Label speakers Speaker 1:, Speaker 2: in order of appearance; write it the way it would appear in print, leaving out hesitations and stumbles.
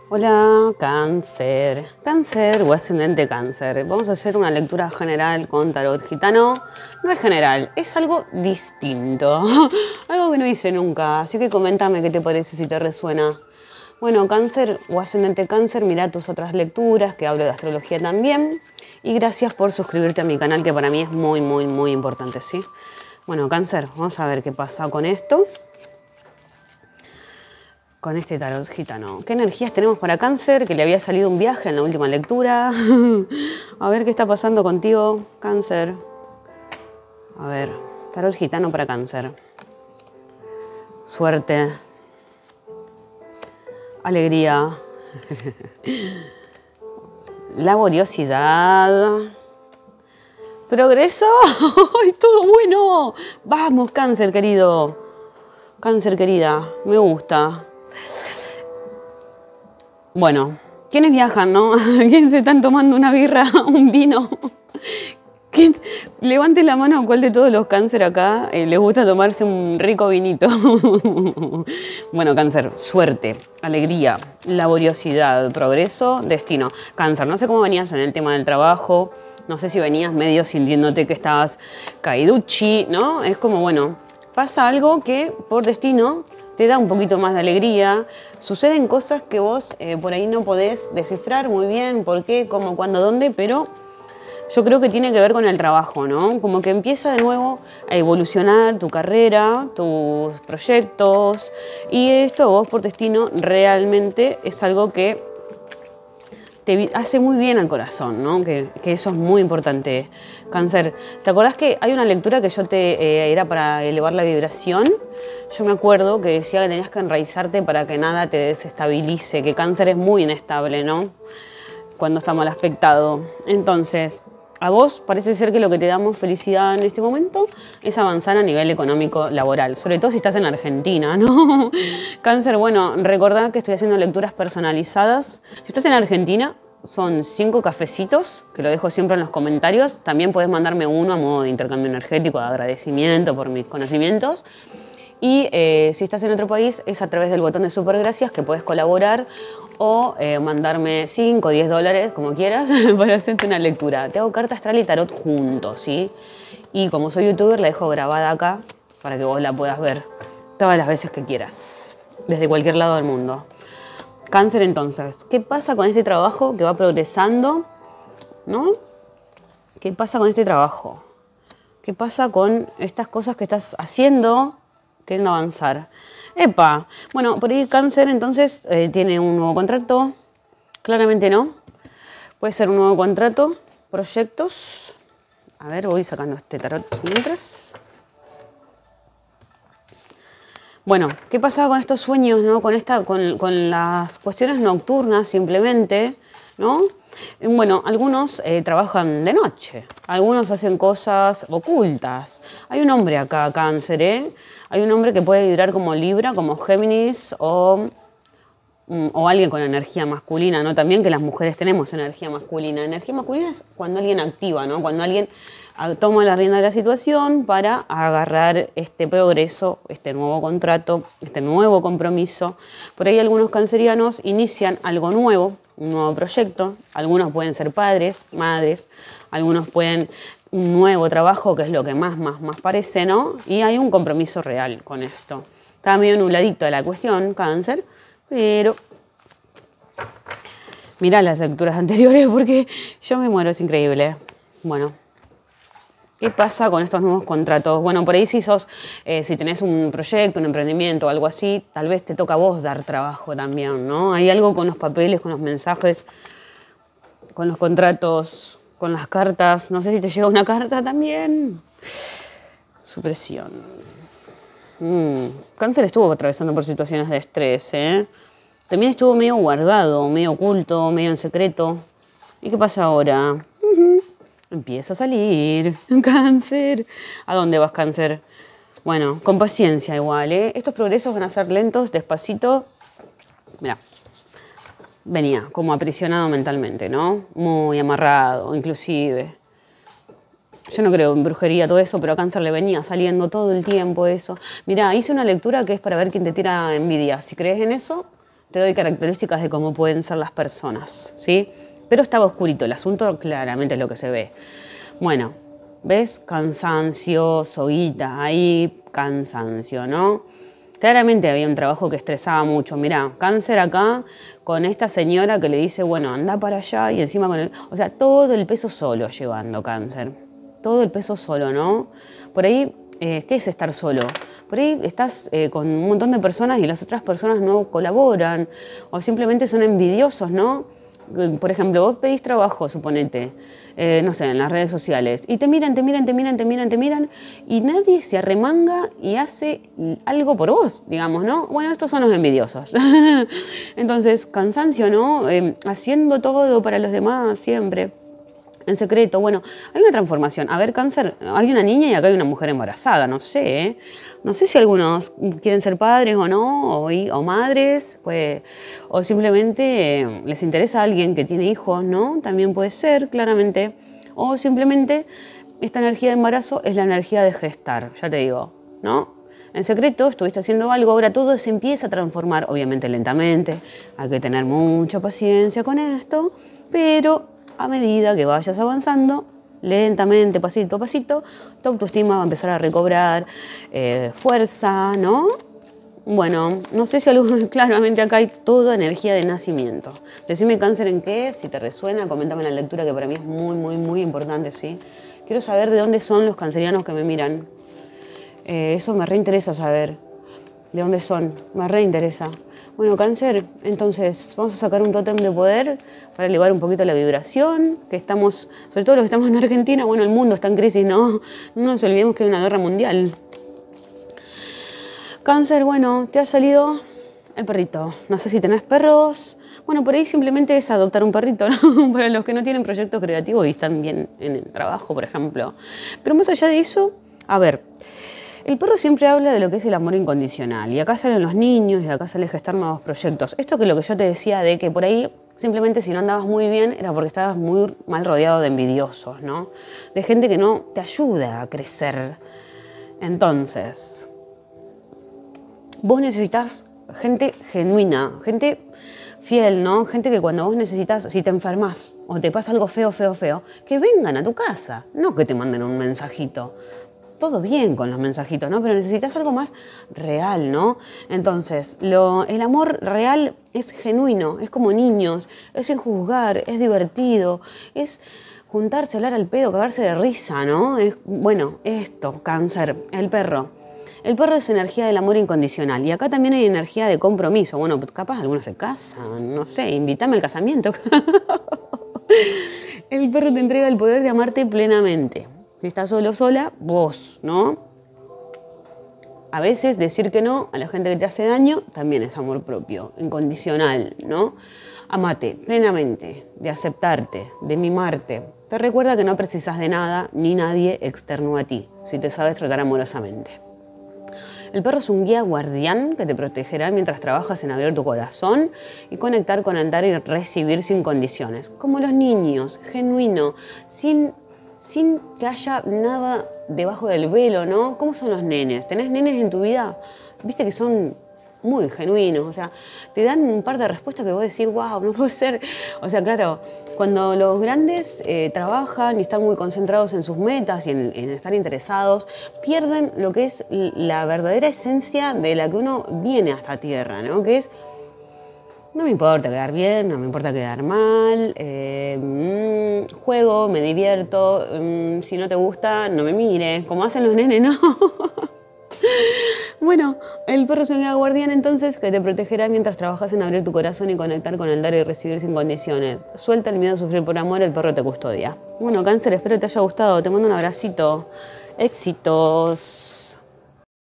Speaker 1: Hola, cáncer. Cáncer o ascendente cáncer. Vamos a hacer una lectura general con tarot gitano. No es general, es algo distinto. Algo que no hice nunca. Así que coméntame qué te parece, si te resuena. Bueno, cáncer o ascendente cáncer, mira tus otras lecturas, que hablo de astrología también. Y gracias por suscribirte a mi canal, que para mí es muy, muy, muy importante, ¿sí? Bueno, cáncer, vamos a ver qué pasa con esto. Con este tarot gitano. ¿Qué energías tenemos para cáncer? Que le había salido un viaje en la última lectura. A ver qué está pasando contigo, cáncer. A ver, tarot gitano para cáncer. Suerte. Alegría. Laboriosidad. Progreso. ¡Ay, todo bueno! Vamos, cáncer querido. Cáncer querida, me gusta. Bueno, ¿quiénes viajan, no? ¿Quiénes se están tomando una birra, un vino? ¿Quién? Levante la mano, ¿cuál de todos los cáncer acá les gusta tomarse un rico vinito? Bueno, cáncer, suerte, alegría, laboriosidad, progreso, destino. Cáncer, no sé cómo venías en el tema del trabajo, no sé si venías medio sintiéndote que estabas caiduchi, ¿no? Es como, bueno, pasa algo que por destino te da un poquito más de alegría. Suceden cosas que vos por ahí no podés descifrar muy bien por qué, cómo, cuándo, dónde, pero yo creo que tiene que ver con el trabajo, ¿no? Como que empieza de nuevo a evolucionar tu carrera, tus proyectos, y esto a vos por destino realmente es algo que te hace muy bien al corazón, ¿no? Que eso es muy importante. Cáncer, ¿te acordás que hay una lectura que yo te era para elevar la vibración? Yo me acuerdo que decía que tenías que enraizarte para que nada te desestabilice, que cáncer es muy inestable, ¿no? Cuando está mal aspectado. Entonces, a vos parece ser que lo que te da más felicidad en este momento es avanzar a nivel económico laboral, sobre todo si estás en Argentina, ¿no? Cáncer, bueno, recordá que estoy haciendo lecturas personalizadas. Si estás en Argentina, son 5 cafecitos, que lo dejo siempre en los comentarios. También puedes mandarme uno a modo de intercambio energético, de agradecimiento por mis conocimientos. Y si estás en otro país, es a través del botón de Supergracias que puedes colaborar o mandarme 5 o 10 dólares, como quieras, para hacerte una lectura. Te hago carta astral y tarot juntos, ¿sí? Y como soy youtuber, la dejo grabada acá para que vos la puedas ver todas las veces que quieras, desde cualquier lado del mundo. Cáncer, entonces, ¿qué pasa con este trabajo que va progresando? ¿No? ¿Qué pasa con este trabajo? ¿Qué pasa con estas cosas que estás haciendo, queriendo avanzar? ¡Epa! Bueno, por ahí cáncer, entonces, tiene un nuevo contrato. Claramente no. Puede ser un nuevo contrato, proyectos. A ver, voy sacando este tarot mientras. Bueno, ¿qué pasa con estos sueños, ¿no? Con las cuestiones nocturnas simplemente, ¿no? Bueno, algunos trabajan de noche, algunos hacen cosas ocultas. Hay un hombre acá, cáncer, ¿eh? Hay un hombre que puede vibrar como Libra, como Géminis o alguien con energía masculina, ¿no? También que las mujeres tenemos energía masculina. Energía masculina es cuando alguien activa, ¿no? Cuando alguien toma la rienda de la situación para agarrar este progreso, este nuevo contrato, este nuevo compromiso. Por ahí algunos cancerianos inician algo nuevo, un nuevo proyecto. Algunos pueden ser padres, madres, algunos pueden un nuevo trabajo, que es lo que más parece, ¿no? Y hay un compromiso real con esto. Está medio nubladito de la cuestión, cáncer, pero mirá las lecturas anteriores porque yo me muero, es increíble. Bueno, ¿qué pasa con estos nuevos contratos? Bueno, por ahí si tenés un proyecto, un emprendimiento o algo así, tal vez te toca a vos dar trabajo también, ¿no? Hay algo con los papeles, con los mensajes, con los contratos, con las cartas. No sé si te llega una carta también. Supresión. Cáncer estuvo atravesando por situaciones de estrés, ¿eh? También estuvo medio guardado, medio oculto, medio en secreto. ¿Y qué pasa ahora? Empieza a salir. Cáncer. ¿A dónde vas, cáncer? Bueno, con paciencia igual, ¿eh? Estos progresos van a ser lentos, despacito. Mirá, venía como aprisionado mentalmente, ¿no? Muy amarrado, inclusive. Yo no creo en brujería, todo eso, pero a cáncer le venía saliendo todo el tiempo eso. Mirá, hice una lectura que es para ver quién te tira envidia. Si crees en eso, te doy características de cómo pueden ser las personas, ¿sí? Pero estaba oscurito, el asunto claramente es lo que se ve. Bueno, ¿ves? Cansancio, soguita ahí, cansancio, ¿no? Claramente había un trabajo que estresaba mucho. Mirá, cáncer acá con esta señora que le dice, bueno, anda para allá y encima con el... O sea, todo el peso solo llevando cáncer. Todo el peso solo, ¿no? Por ahí, ¿qué es estar solo? Por ahí estás con un montón de personas y las otras personas no colaboran o simplemente son envidiosos, ¿no? Por ejemplo, vos pedís trabajo, suponete, no sé, en las redes sociales, y te miran y nadie se arremanga y hace algo por vos, digamos, ¿no? Bueno, estos son los envidiosos. Entonces, cansancio, ¿no? Haciendo todo para los demás siempre. En secreto, bueno, hay una transformación. A ver, cáncer, hay una niña y acá hay una mujer embarazada, no sé, ¿eh? No sé si algunos quieren ser padres o no, o madres, pues, o simplemente les interesa a alguien que tiene hijos, ¿no? También puede ser, claramente. O simplemente esta energía de embarazo es la energía de gestar, ya te digo, ¿no? En secreto estuviste haciendo algo, ahora todo se empieza a transformar, obviamente lentamente, hay que tener mucha paciencia con esto, pero a medida que vayas avanzando, lentamente, pasito a pasito, tu autoestima va a empezar a recobrar fuerza, ¿no? Bueno, no sé si claramente acá hay toda energía de nacimiento. Decime cáncer en qué, si te resuena, coméntame en la lectura que para mí es muy, muy, muy importante, ¿sí? Quiero saber de dónde son los cancerianos que me miran. Eso me reinteresa saber. ¿De dónde son? Me reinteresa. Bueno, cáncer, entonces vamos a sacar un tótem de poder para elevar un poquito la vibración, que estamos, sobre todo los que estamos en Argentina, bueno, el mundo está en crisis, ¿no? No nos olvidemos que hay una guerra mundial. Cáncer, bueno, te ha salido el perrito. No sé si tenés perros. Bueno, por ahí simplemente es adoptar un perrito, ¿no? Para los que no tienen proyectos creativos y están bien en el trabajo, por ejemplo. Pero más allá de eso, a ver... El perro siempre habla de lo que es el amor incondicional y acá salen los niños y acá sale gestar nuevos proyectos. Esto que lo que yo te decía de que por ahí simplemente si no andabas muy bien era porque estabas muy mal rodeado de envidiosos, ¿no? De gente que no te ayuda a crecer. Entonces, vos necesitas gente genuina, gente fiel, ¿no? Gente que cuando vos necesitas, si te enfermas o te pasa algo feo, que vengan a tu casa, no que te manden un mensajito. Todo bien con los mensajitos, ¿no? Pero necesitas algo más real, ¿no? Entonces, el amor real es genuino, es como niños, es sin juzgar, es divertido, es juntarse, hablar al pedo, cagarse de risa, ¿no? Bueno, esto, cáncer, el perro. El perro es energía del amor incondicional y acá también hay energía de compromiso. Bueno, capaz algunos se casan, no sé, invítame al casamiento. El perro te entrega el poder de amarte plenamente. Si estás solo o sola, vos, ¿no? A veces decir que no a la gente que te hace daño también es amor propio, incondicional, ¿no? Amate plenamente, de aceptarte, de mimarte. Te recuerda que no precisas de nada ni nadie externo a ti, si te sabes tratar amorosamente. El perro es un guía guardián que te protegerá mientras trabajas en abrir tu corazón y conectar con el dar y recibir sin condiciones. Como los niños, genuino, sin que haya nada debajo del velo, ¿no? ¿Cómo son los nenes? ¿Tenés nenes en tu vida? Viste que son muy genuinos, o sea, te dan un par de respuestas que vos decís, wow, no puede ser. O sea, claro, cuando los grandes trabajan y están muy concentrados en sus metas y en estar interesados, pierden lo que es la verdadera esencia de la que uno viene a esta tierra, ¿no? Que es, no me importa quedar bien, no me importa quedar mal, juego, me divierto, si no te gusta, no me mires, como hacen los nenes, ¿no? Bueno, el perro es un guía guardián entonces que te protegerá mientras trabajas en abrir tu corazón y conectar con el dar y recibir sin condiciones. Suelta el miedo a sufrir por amor, el perro te custodia. Bueno, cáncer, espero te haya gustado, te mando un abracito, éxitos.